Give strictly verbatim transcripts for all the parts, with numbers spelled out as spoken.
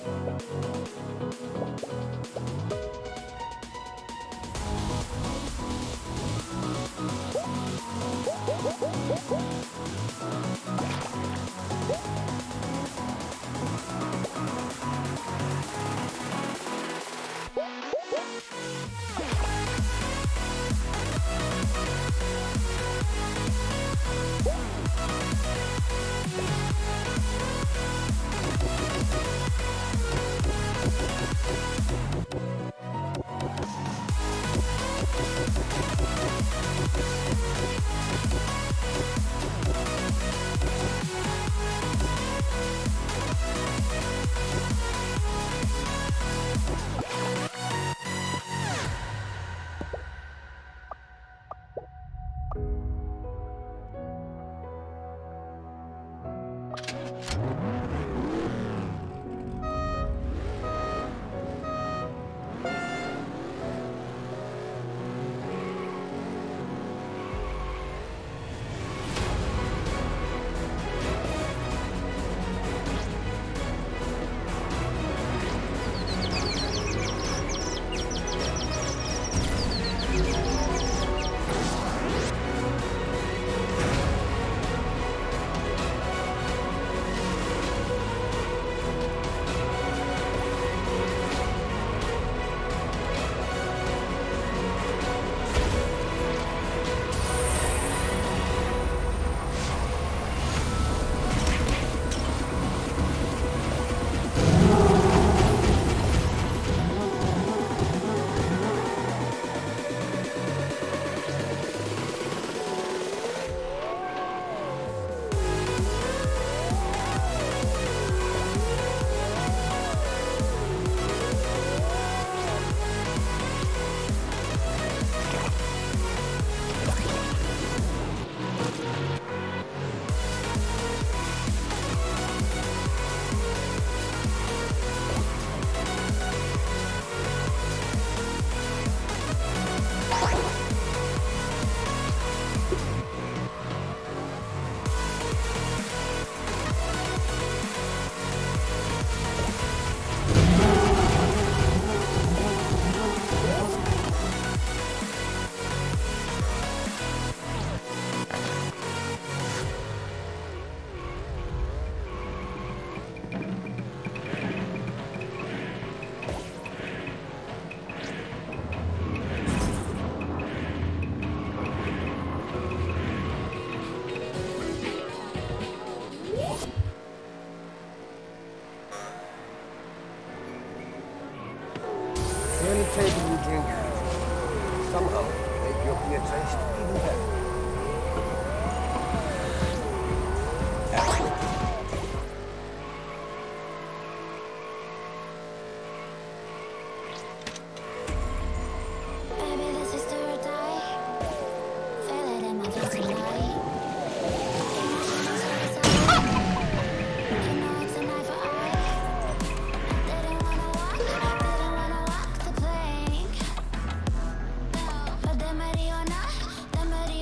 Any table you drink at, somehow make your beer taste even better. But then Mariana, then Mariana.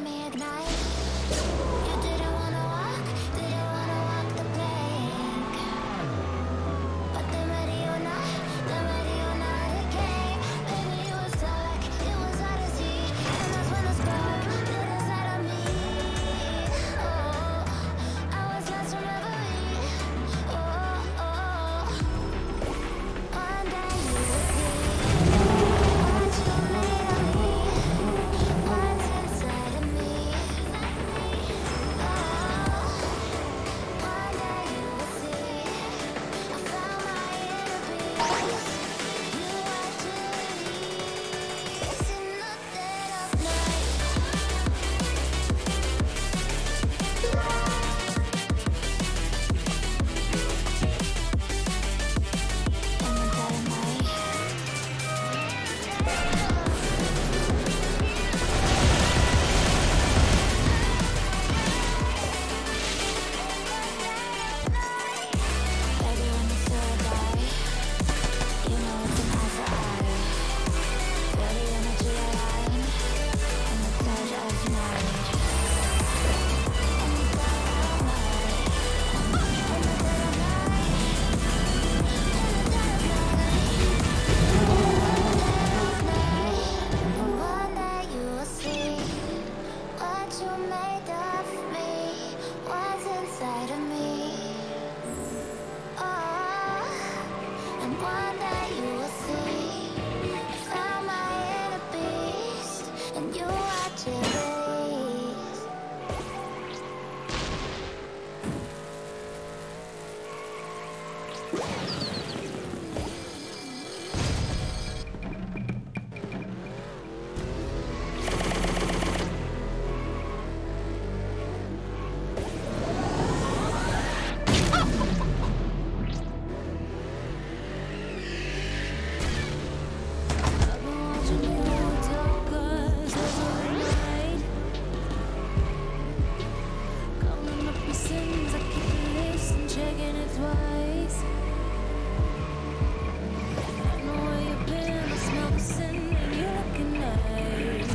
me ignite. You didn't wanna walk, didn't wanna walk the plank. But then ready or not, then ready or not it came. Baby, it was dark, it was hard to see, and that's when the spark lit inside of me. Oh, I was lost from reverie. Oh, oh, one day you would see what you made of me, what's inside of me. Oh, one day you would see I found my inner peace. You are to release in the dead of night. In the dead of night. Baby, when you feel a die, you know it's an eye for eye. Feel the energy align, and the touch of night. In the dead of night. In the dead of night. In the dead of night. And one day you will see what you made of me, what's inside of me. Oh, and one day you will see I found my inner beast, and you are to release. I've been watching you talk us every night, calling up your sins. I keep a list and checking it twice. I know where you've been. I smell the sin and you're looking nice.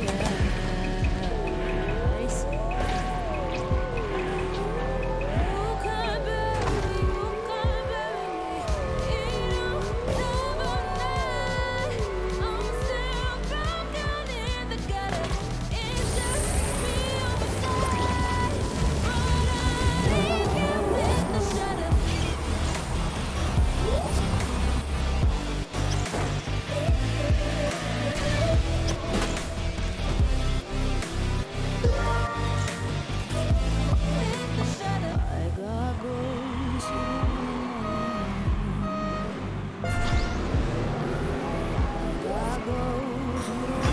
You can't bury me, you can't bury me. You know, never night. I'm still broken in the gutter. It's just me on the side, but I leave you with the shudder. With the shudder. I got ghosts I got ghosts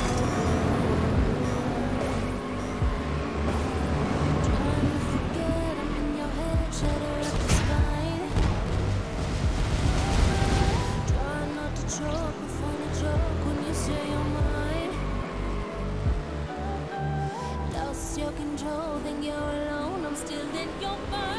trying to forget. I'm in your head, shudder up the spine. Try not to choke or find a joke when you say you're mine. Lost your control, think you're alone. I'm still in your mind.